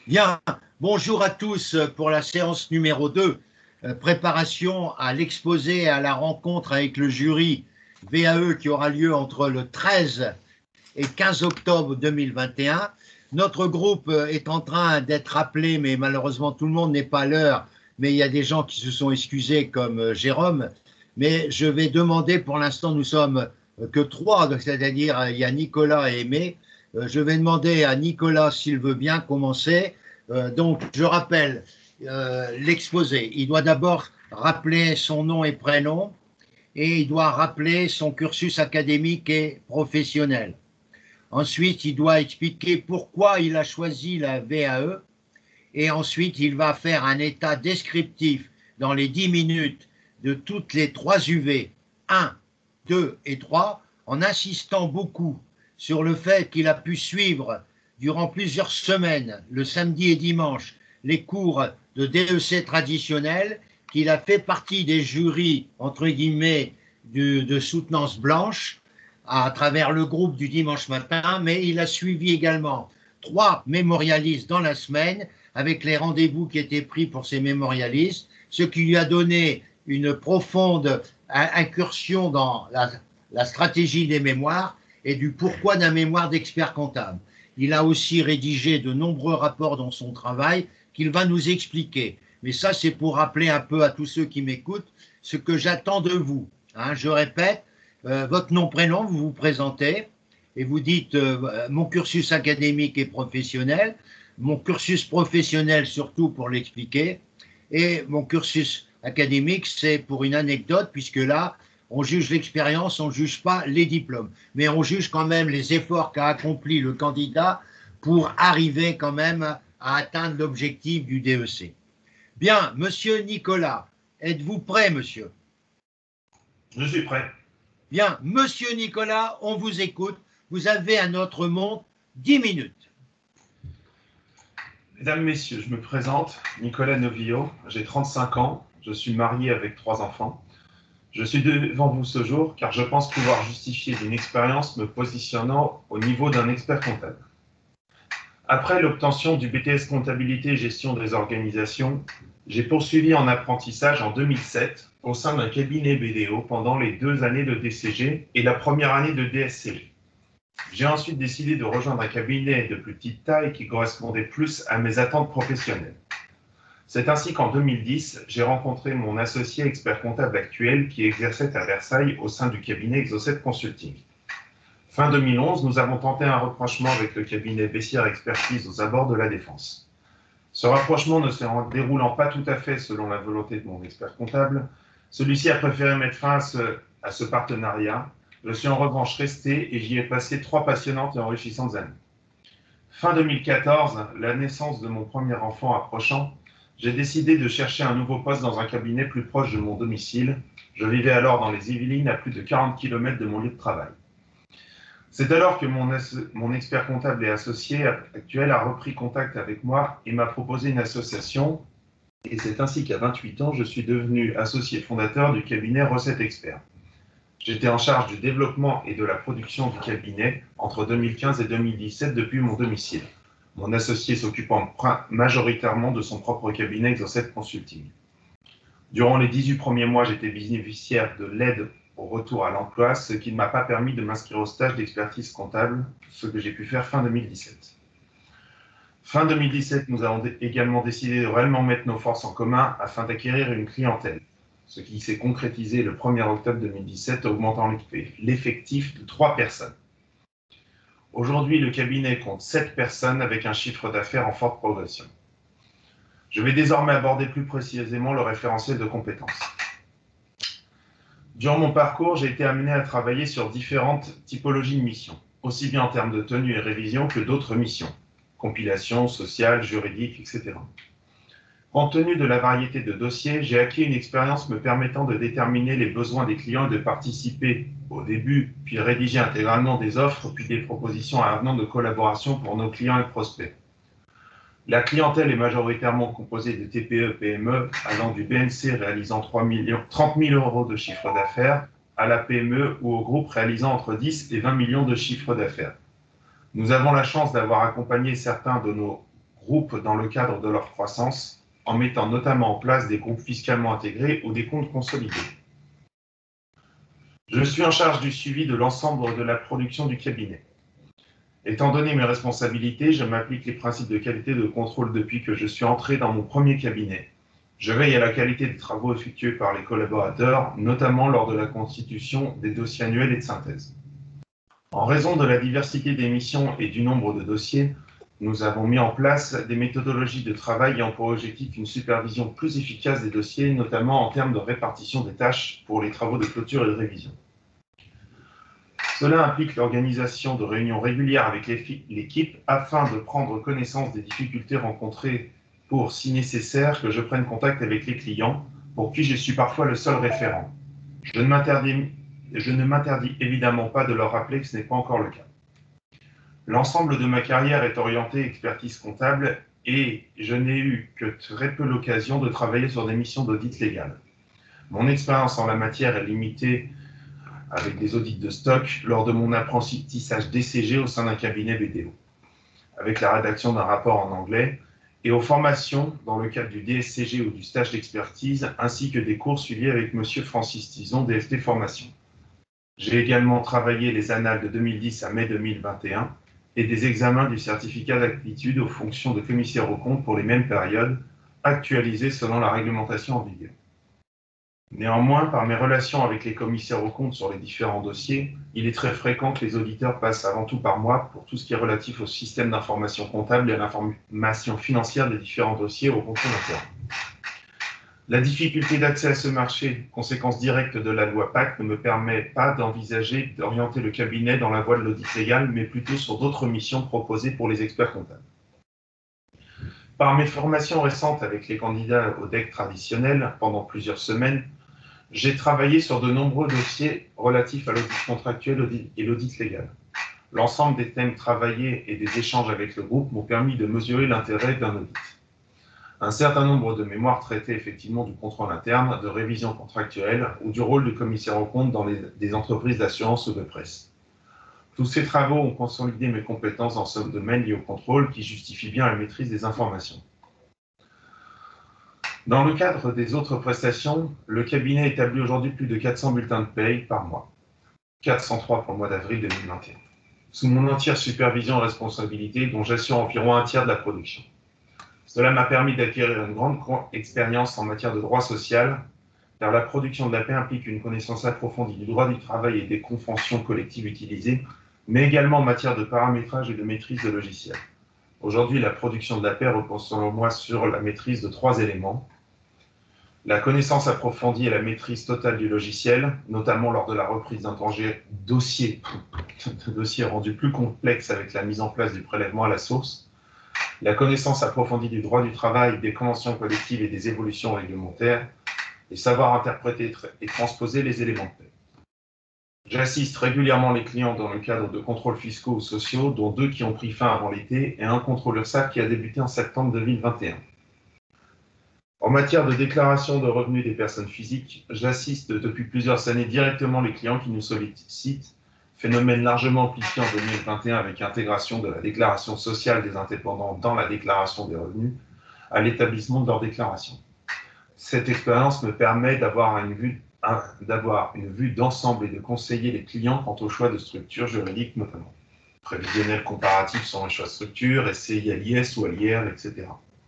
Bien, bonjour à tous pour la séance numéro 2, préparation à l'exposé et à la rencontre avec le jury VAE qui aura lieu entre le 13 et 15 octobre 2021. Notre groupe est en train d'être appelé, mais malheureusement tout le monde n'est pas à l'heure, mais il y a des gens qui se sont excusés comme Jérôme. Mais je vais demander, pour l'instant nous sommes que trois, c'est-à-dire il y a Nicolas et Aimé. Je vais demander à Nicolas s'il veut bien commencer. Donc je rappelle l'exposé. Il doit d'abord rappeler son nom et prénom et il doit rappeler son cursus académique et professionnel. Ensuite, il doit expliquer pourquoi il a choisi la VAE et ensuite, il va faire un état descriptif dans les 10 minutes de toutes les 3 UV, 1, 2 et 3, en insistant beaucoup sur le fait qu'il a pu suivre durant plusieurs semaines, le samedi et dimanche, les cours de DEC traditionnels, qu'il a fait partie des jurys, entre guillemets, de soutenance blanche à travers le groupe du dimanche matin, mais il a suivi également 3 mémorialistes dans la semaine avec les rendez-vous qui étaient pris pour ces mémorialistes, ce qui lui a donné une profonde incursion dans la stratégie des mémoires et du pourquoi d'un mémoire d'expert comptable. Il a aussi rédigé de nombreux rapports dans son travail qu'il va nous expliquer. Mais ça, c'est pour rappeler un peu à tous ceux qui m'écoutent ce que j'attends de vous. Je répète, votre nom, prénom, vous vous présentez et vous dites mon cursus académique et professionnel, mon cursus professionnel surtout pour l'expliquer, et mon cursus académique, c'est pour une anecdote, puisque là, on juge l'expérience, on ne juge pas les diplômes, mais on juge quand même les efforts qu'a accompli le candidat pour arriver quand même à atteindre l'objectif du DEC. Bien, monsieur Nicolas, êtes-vous prêt, monsieur? Je suis prêt. Bien, monsieur Nicolas, on vous écoute. Vous avez à notre montre 10 minutes. Mesdames, Messieurs, je me présente, Nicolas Novillo, j'ai 35 ans, je suis marié avec 3 enfants. Je suis devant vous ce jour car je pense pouvoir justifier d'une expérience me positionnant au niveau d'un expert comptable. Après l'obtention du BTS Comptabilité et Gestion des organisations, j'ai poursuivi en apprentissage en 2007 au sein d'un cabinet BDO pendant les 2 années de DCG et la première année de DSCG. J'ai ensuite décidé de rejoindre un cabinet de plus petite taille qui correspondait plus à mes attentes professionnelles. C'est ainsi qu'en 2010, j'ai rencontré mon associé expert comptable actuel qui exerçait à Versailles au sein du cabinet Exocet Consulting. Fin 2011, nous avons tenté un rapprochement avec le cabinet Bessières Expertise aux abords de la Défense. Ce rapprochement ne se déroulant pas tout à fait selon la volonté de mon expert comptable, celui-ci a préféré mettre fin à ce partenariat. Je suis en revanche resté et j'y ai passé 3 passionnantes et enrichissantes années. Fin 2014, la naissance de mon premier enfant approchant, j'ai décidé de chercher un nouveau poste dans un cabinet plus proche de mon domicile. Je vivais alors dans les Yvelines, à plus de 40 km de mon lieu de travail. C'est alors que mon expert comptable et associé actuel a repris contact avec moi et m'a proposé une association. Et c'est ainsi qu'à 28 ans, je suis devenu associé fondateur du cabinet Recette Expert. J'étais en charge du développement et de la production du cabinet entre 2015 et 2017 depuis mon domicile. Mon associé s'occupant majoritairement de son propre cabinet Exocet Consulting. Durant les 18 premiers mois, j'étais bénéficiaire de l'aide au retour à l'emploi, ce qui ne m'a pas permis de m'inscrire au stage d'expertise comptable, ce que j'ai pu faire fin 2017. Fin 2017, nous avons également décidé de réellement mettre nos forces en commun afin d'acquérir une clientèle, ce qui s'est concrétisé le 1er octobre 2017, augmentant l'effectif de 3 personnes. Aujourd'hui, le cabinet compte 7 personnes avec un chiffre d'affaires en forte progression. Je vais désormais aborder plus précisément le référentiel de compétences. Durant mon parcours, j'ai été amené à travailler sur différentes typologies de missions, aussi bien en termes de tenue et révision que d'autres missions, compilation, sociale, juridique, etc. Compte tenu de la variété de dossiers, j'ai acquis une expérience me permettant de déterminer les besoins des clients et de participer au début, puis rédiger intégralement des offres, puis des propositions à avenant de collaboration pour nos clients et prospects. La clientèle est majoritairement composée de TPE, PME, allant du BNC réalisant 30 000 euros de chiffre d'affaires à la PME ou au groupe réalisant entre 10 et 20 millions de chiffre d'affaires. Nous avons la chance d'avoir accompagné certains de nos groupes dans le cadre de leur croissance, en mettant notamment en place des groupes fiscalement intégrés ou des comptes consolidés. Je suis en charge du suivi de l'ensemble de la production du cabinet. Étant donné mes responsabilités, je m'applique les principes de qualité et de contrôle depuis que je suis entré dans mon premier cabinet. Je veille à la qualité des travaux effectués par les collaborateurs, notamment lors de la constitution des dossiers annuels et de synthèse. En raison de la diversité des missions et du nombre de dossiers, nous avons mis en place des méthodologies de travail ayant pour objectif une supervision plus efficace des dossiers, notamment en termes de répartition des tâches pour les travaux de clôture et de révision. Cela implique l'organisation de réunions régulières avec l'équipe afin de prendre connaissance des difficultés rencontrées pour, si nécessaire, que je prenne contact avec les clients, pour qui je suis parfois le seul référent. Je ne m'interdis évidemment pas de leur rappeler que ce n'est pas encore le cas. L'ensemble de ma carrière est orienté expertise comptable et je n'ai eu que très peu l'occasion de travailler sur des missions d'audit légal. Mon expérience en la matière est limitée avec des audits de stock lors de mon apprentissage DCG au sein d'un cabinet BDO, avec la rédaction d'un rapport en anglais, et aux formations dans le cadre du DSCG ou du stage d'expertise, ainsi que des cours suivis avec M. Francis Tison, DFT Formation. J'ai également travaillé les annales de 2010 à mai 2021 et des examens du certificat d'aptitude aux fonctions de commissaire aux comptes pour les mêmes périodes, actualisés selon la réglementation en vigueur. Néanmoins, par mes relations avec les commissaires aux comptes sur les différents dossiers, il est très fréquent que les auditeurs passent avant tout par moi pour tout ce qui est relatif au système d'information comptable et à l'information financière des différents dossiers au contrôle interne. La difficulté d'accès à ce marché, conséquence directe de la loi Pacte, ne me permet pas d'envisager d'orienter le cabinet dans la voie de l'audit légal, mais plutôt sur d'autres missions proposées pour les experts comptables. Par mes formations récentes avec les candidats au DEC traditionnel pendant plusieurs semaines, j'ai travaillé sur de nombreux dossiers relatifs à l'audit contractuel et l'audit légal. L'ensemble des thèmes travaillés et des échanges avec le groupe m'ont permis de mesurer l'intérêt d'un audit. Un certain nombre de mémoires traitaient effectivement du contrôle interne, de révision contractuelle ou du rôle de commissaire aux comptes dans des entreprises d'assurance ou de presse. Tous ces travaux ont consolidé mes compétences dans ce domaine lié au contrôle qui justifie bien la maîtrise des informations. Dans le cadre des autres prestations, le cabinet établit aujourd'hui plus de 400 bulletins de paye par mois, 403 pour le mois d'avril 2021, sous mon entière supervision et responsabilité, dont j'assure environ un tiers de la production. Cela m'a permis d'acquérir une grande expérience en matière de droit social, car la production de la paix implique une connaissance approfondie du droit du travail et des conventions collectives utilisées, mais également en matière de paramétrage et de maîtrise de logiciels. Aujourd'hui, la production de la paix repose selon moi sur la maîtrise de 3 éléments. La connaissance approfondie et la maîtrise totale du logiciel, notamment lors de la reprise d'un dossier rendu plus complexe avec la mise en place du prélèvement à la source. La connaissance approfondie du droit du travail, des conventions collectives et des évolutions réglementaires, et savoir interpréter et transposer les éléments de paix. J'assiste régulièrement les clients dans le cadre de contrôles fiscaux ou sociaux, dont 2 qui ont pris fin avant l'été et un contrôle URSSAF qui a débuté en septembre 2021. En matière de déclaration de revenus des personnes physiques, j'assiste depuis plusieurs années directement les clients qui nous sollicitent, phénomène largement amplifié en 2021 avec l'intégration de la déclaration sociale des indépendants dans la déclaration des revenus, à l'établissement de leur déclaration. Cette expérience me permet d'avoir une vue d'ensemble et de conseiller les clients quant au choix de structure juridique notamment. Prévisionnel comparatif sur un choix de structure, SCI à l'IS ou à l'IR, etc.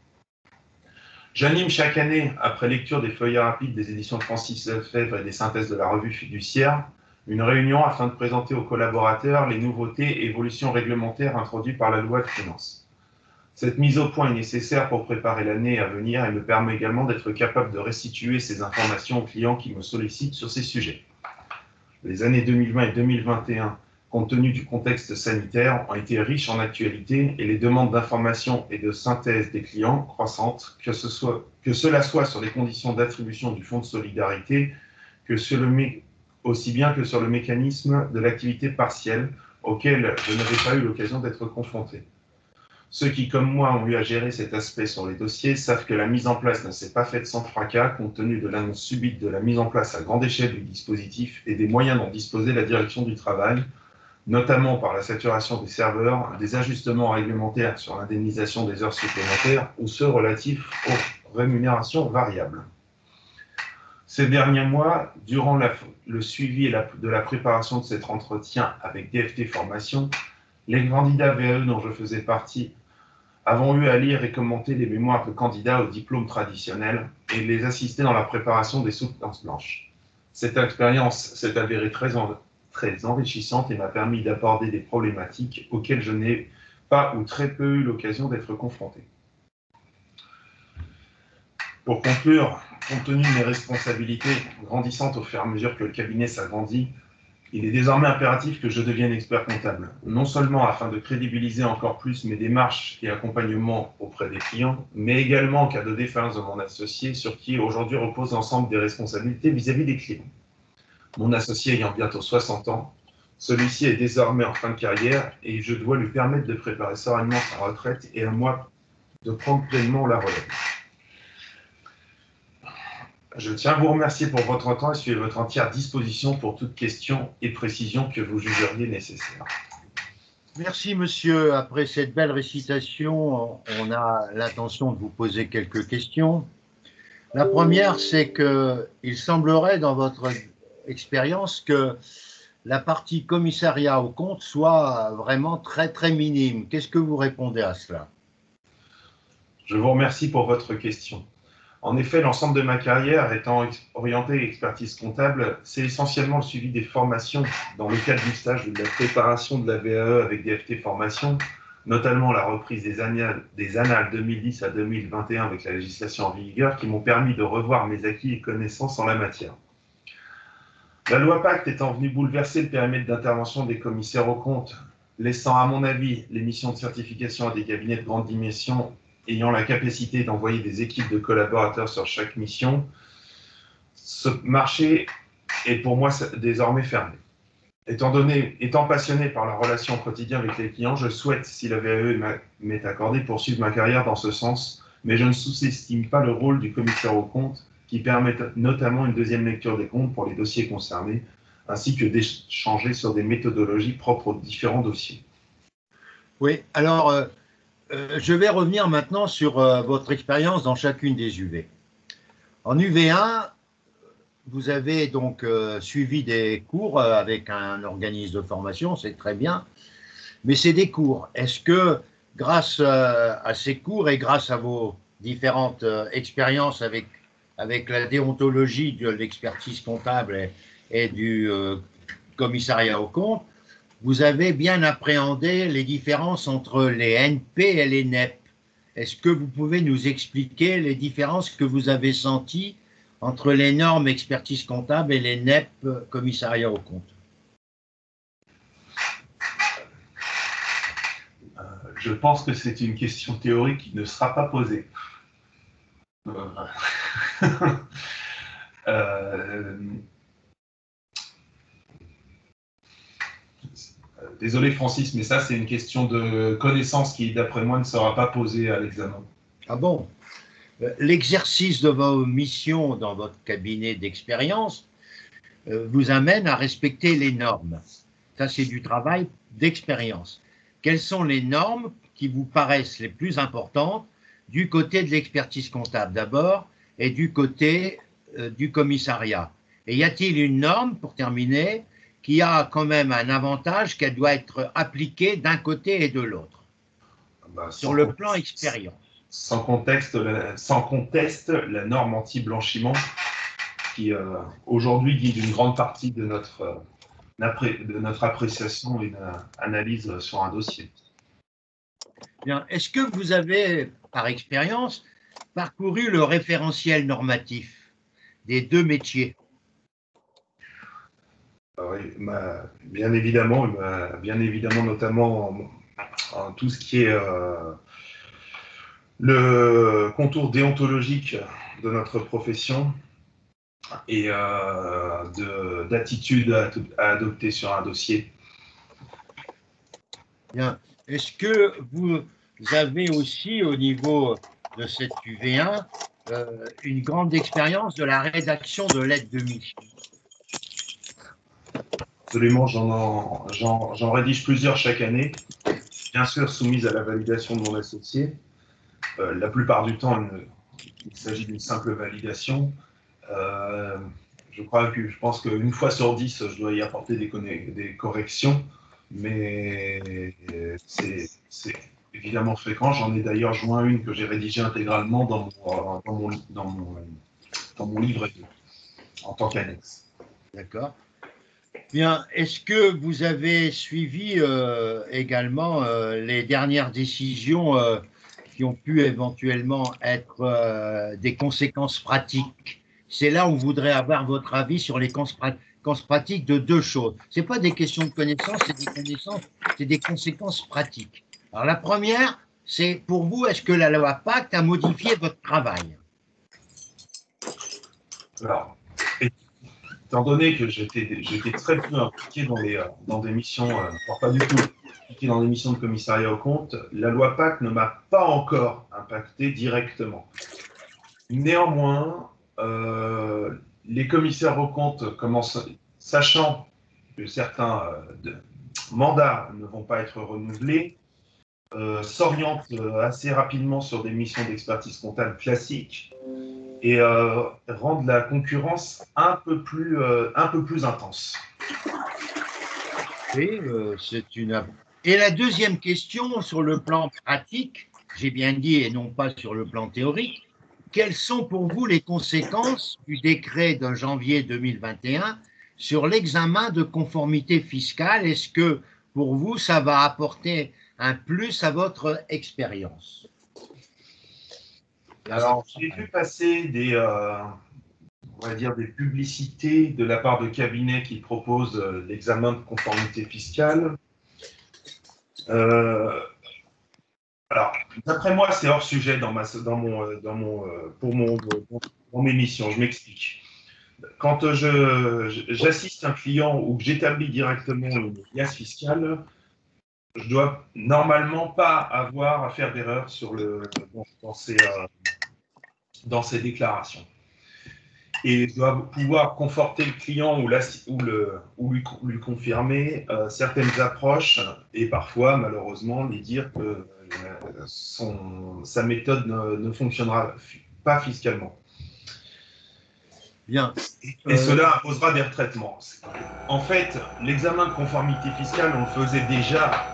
J'anime chaque année, après lecture des feuillets rapides des éditions de Francis Lefebvre et des synthèses de la revue Fiduciaire, une réunion afin de présenter aux collaborateurs les nouveautés et évolutions réglementaires introduites par la loi de finances. Cette mise au point est nécessaire pour préparer l'année à venir et me permet également d'être capable de restituer ces informations aux clients qui me sollicitent sur ces sujets. Les années 2020 et 2021, compte tenu du contexte sanitaire, ont été riches en actualité et les demandes d'information et de synthèse des clients croissantes, que cela soit sur les conditions d'attribution du fonds de solidarité, aussi bien que sur le mécanisme de l'activité partielle auquel je n'avais pas eu l'occasion d'être confronté. Ceux qui, comme moi, ont eu à gérer cet aspect sur les dossiers savent que la mise en place ne s'est pas faite sans fracas, compte tenu de l'annonce subite de la mise en place à grande échelle du dispositif et des moyens dont disposait la direction du travail, notamment par la saturation des serveurs, des ajustements réglementaires sur l'indemnisation des heures supplémentaires ou ceux relatifs aux rémunérations variables. Ces derniers mois, durant le suivi de la préparation de cet entretien avec DFT Formation, les candidats VAE dont je faisais partie avons eu à lire et commenter les mémoires de candidats au diplôme traditionnel et les assister dans la préparation des soutenances blanches. Cette expérience s'est avérée très enrichissante et m'a permis d'aborder des problématiques auxquelles je n'ai pas ou très peu eu l'occasion d'être confronté. Pour conclure, compte tenu de mes responsabilités grandissantes au fur et à mesure que le cabinet s'agrandit, il est désormais impératif que je devienne expert comptable, non seulement afin de crédibiliser encore plus mes démarches et accompagnements auprès des clients, mais également en cas de défaillance de mon associé, sur qui aujourd'hui repose l'ensemble des responsabilités vis-à-vis des clients. Mon associé ayant bientôt 60 ans, celui-ci est désormais en fin de carrière et je dois lui permettre de préparer sereinement sa retraite et à moi de prendre pleinement la relève. Je tiens à vous remercier pour votre temps et suis à votre entière disposition pour toute question et précision que vous jugeriez nécessaire. Merci, monsieur. Après cette belle récitation, on a l'intention de vous poser quelques questions. La première, c'est qu'il semblerait dans votre expérience que la partie commissariat aux comptes soit vraiment très, très minime. Qu'est-ce que vous répondez à cela? Je vous remercie pour votre question. En effet, l'ensemble de ma carrière étant orientée expertise comptable, c'est essentiellement le suivi des formations dans le cadre du stage de la préparation de la VAE avec DFT Formation, notamment la reprise des annales 2010 à 2021 avec la législation en vigueur qui m'ont permis de revoir mes acquis et connaissances en la matière. La loi Pacte étant venue bouleverser le périmètre d'intervention des commissaires aux comptes, laissant à mon avis les missions de certification à des cabinets de grande dimension ayant la capacité d'envoyer des équipes de collaborateurs sur chaque mission, ce marché est pour moi désormais fermé. Étant passionné par la relation au quotidien avec les clients, je souhaite, si la VAE m'est accordée, poursuivre ma carrière dans ce sens, mais je ne sous-estime pas le rôle du commissaire aux comptes qui permet notamment une deuxième lecture des comptes pour les dossiers concernés, ainsi que d'échanger sur des méthodologies propres aux différents dossiers. Oui, alors je vais revenir maintenant sur votre expérience dans chacune des UV. En UV1, vous avez donc suivi des cours avec un organisme de formation, c'est très bien, mais c'est des cours. Est-ce que grâce à ces cours et grâce à vos différentes expériences avec la déontologie de l'expertise comptable et du commissariat aux comptes, vous avez bien appréhendé les différences entre les NP et les NEP? Est-ce que vous pouvez nous expliquer les différences que vous avez senties entre les normes expertise comptable et les NEP commissariat aux comptes? Je pense que c'est une question théorique qui ne sera pas posée. Désolé Francis, mais ça c'est une question de connaissance qui, d'après moi, ne sera pas posée à l'examen. Ah bon? L'exercice de vos missions dans votre cabinet d'expérience vous amène à respecter les normes. Ça, c'est du travail d'expérience. Quelles sont les normes qui vous paraissent les plus importantes du côté de l'expertise comptable d'abord et du côté du commissariat? Et y a-t-il une norme, pour terminer, qui a quand même un avantage qu'elle doit être appliquée d'un côté et de l'autre, sur le plan expérience? Sans conteste, la norme anti-blanchiment qui aujourd'hui guide une grande partie de notre appréciation et d'analyse sur un dossier. Bien. Est-ce que vous avez, par expérience, parcouru le référentiel normatif des deux métiers? Oui, bien évidemment, notamment tout ce qui est le contour déontologique de notre profession et d'attitude à adopter sur un dossier. Bien. Est-ce que vous avez aussi, au niveau de cette UV1, une grande expérience de la rédaction de lettres de mission? Absolument, j'en rédige plusieurs chaque année, bien sûr soumises à la validation de mon associé. La plupart du temps, il s'agit d'une simple validation. Je pense qu'une fois sur 10, je dois y apporter des corrections, mais c'est évidemment fréquent. J'en ai d'ailleurs joint une que j'ai rédigée intégralement dans mon livre en tant qu'annexe. D'accord. Bien, est-ce que vous avez suivi également les dernières décisions qui ont pu éventuellement être des conséquences pratiques? C'est là où on voudrait avoir votre avis sur les conséquences pratiques de deux choses. Ce n'est pas des questions de connaissances, c'est des conséquences pratiques. Alors la première, c'est pour vous, est-ce que la loi Pacte a modifié votre travail? Alors, étant donné que j'étais très peu impliqué dans des missions, pas du tout impliqué dans des missions de commissariat aux comptes, la loi Pacte ne m'a pas encore impacté directement. Néanmoins, les commissaires aux comptes, sachant que certains mandats ne vont pas être renouvelés, s'orientent assez rapidement sur des missions d'expertise comptable classiques et rendent la concurrence un peu plus intense. Oui, c'est une. Et la deuxième question, sur le plan pratique, j'ai bien dit, et non pas sur le plan théorique, quelles sont pour vous les conséquences du décret de janvier 2021 sur l'examen de conformité fiscale? Est-ce que pour vous, ça va apporter un plus à votre expérience? Alors, j'ai vu passer on va dire des publicités de la part de cabinets qui proposent l'examen de conformité fiscale. Alors, d'après moi, c'est hors sujet dans mes missions. Je m'explique. Quand j'assiste un client ou que j'établis directement une liasse fiscale, je dois normalement pas avoir à faire d'erreur dans ces déclarations. Et je dois pouvoir conforter le client ou lui confirmer certaines approches et parfois, malheureusement, lui dire que sa méthode ne fonctionnera pas fiscalement. Bien. Et cela imposera des retraitements. En fait, l'examen de conformité fiscale, on le faisait déjà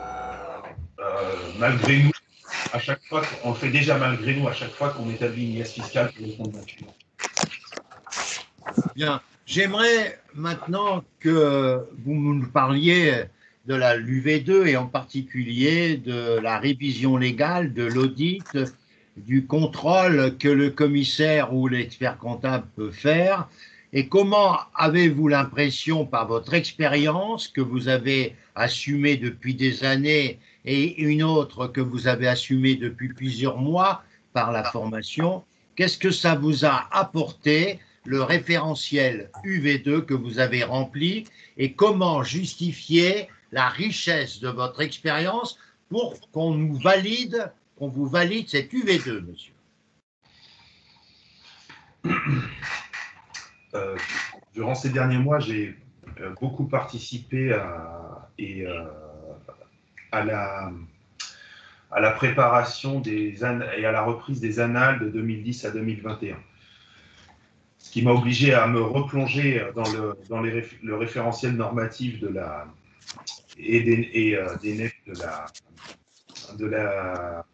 malgré nous. On le fait déjà malgré nous à chaque fois qu'on établit une liasse fiscale pour le compte d'un client. Bien, j'aimerais maintenant que vous nous parliez de la l'UV2 et en particulier de la révision légale, de l'audit, du contrôle que le commissaire ou l'expert comptable peut faire. Et comment avez-vous l'impression, par votre expérience que vous avez assumée depuis des années et une autre que vous avez assumée depuis plusieurs mois par la formation, qu'est-ce que ça vous a apporté, le référentiel UV2 que vous avez rempli, et comment justifier la richesse de votre expérience pour qu'on vous valide cette UV2, monsieur? Durant ces derniers mois, j'ai beaucoup participé à la préparation et à la reprise des annales de 2010 à 2021. Ce qui m'a obligé à me replonger dans le référentiel normatif des NEP de la